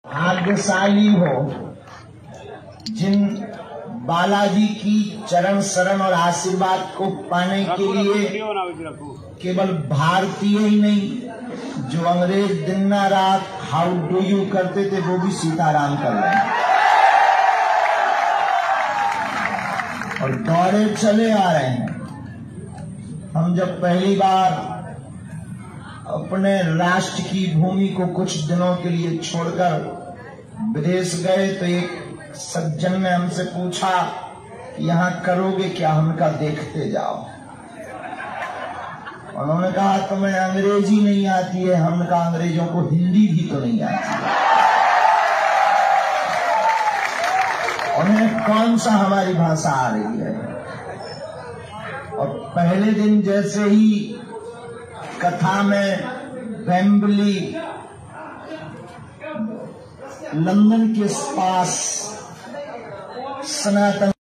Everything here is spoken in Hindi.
भाग्यशाली हो जिन बालाजी की चरण शरण और आशीर्वाद को पाने के लिए केवल भारतीय ही नहीं, जो अंग्रेज दिन रात हाउ डू यू करते थे वो भी सीताराम कर रहे हैं और दौड़े चले आ रहे हैं। हम जब पहली बार अपने राष्ट्र की भूमि को कुछ दिनों के लिए छोड़कर विदेश गए तो एक सज्जन ने हमसे पूछा कि यहाँ करोगे क्या? हमने कहा देखते जाओ। उन्होंने कहा तुम्हें अंग्रेजी नहीं आती है? हमने कहा अंग्रेजों को हिंदी भी तो नहीं आती है, उन्हें कौन सा हमारी भाषा आ रही है? और पहले दिन जैसे ही कथा में वेम्बली लंदन के पास सनातन